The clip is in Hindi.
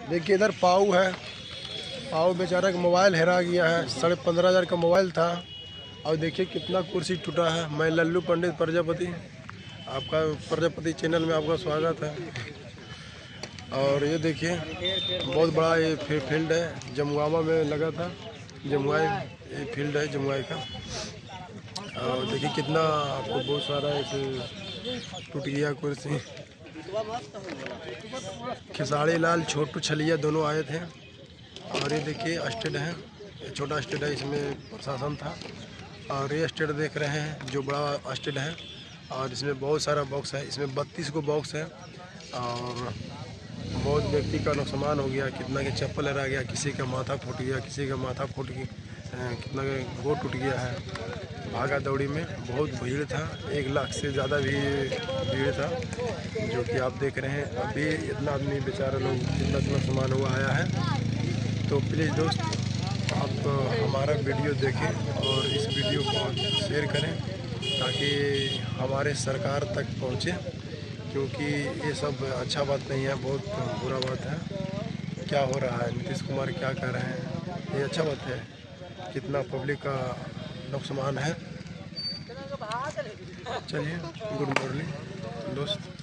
देखिए इधर पाऊ है। पाऊ बेचारा का मोबाइल हेरा गया है। 15,500 का मोबाइल था। और देखिए कितना कुर्सी टूटा है। मैं लल्लू पंडित प्रजापति, आपका प्रजापति चैनल में आपका स्वागत है। और ये देखिए बहुत बड़ा ये फील्ड है, जमुआमा में लगा था। जमुआई ये फील्ड है जमुआई का। और देखिए कितना आपको बहुत सारा ऐसे टूट गया कुर्सी। खेसारी लाल छोटू छलिया दोनों आए थे। और ये देखिए स्टेड है, छोटा स्टेड है, इसमें प्रशासन था। और ये स्टेड देख रहे हैं जो बड़ा स्टेड है। और इसमें बहुत सारा बॉक्स है, इसमें 32 को बॉक्स है। और बहुत व्यक्ति का नुकसान हो गया, कितना के चप्पल रह गया, किसी का माथा फूट गया, किसी का माथा फूट गया, कितना का गोड़ टूट गया है। भागा दौड़ी में बहुत भीड़ था, 1 लाख से ज़्यादा भी भीड़ था, जो कि आप देख रहे हैं। अभी इतना आदमी बेचारा लोग इतना सामान हुआ आया है। तो प्लीज़ दोस्त आप हमारा वीडियो देखें और इस वीडियो को शेयर करें ताकि हमारे सरकार तक पहुँचे, क्योंकि ये सब अच्छा बात नहीं है, बहुत बुरा बात है। क्या हो रहा है, नीतीश कुमार क्या कर रहे हैं, ये अच्छा बात है। कितना पब्लिक का नुकसान है। चलिए गुड मॉर्निंग दोस्त।